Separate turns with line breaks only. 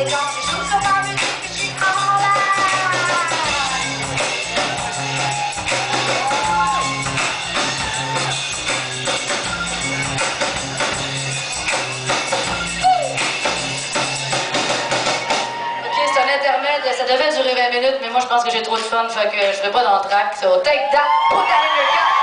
quand tu joues sur ma musique, je suis en l'air. Ok, c'est un intermède, ça devait durer 20 minutes, mais moi je pense que j'ai trop de fun, fait que je vais pas dans le track. So take that, put that in your gut.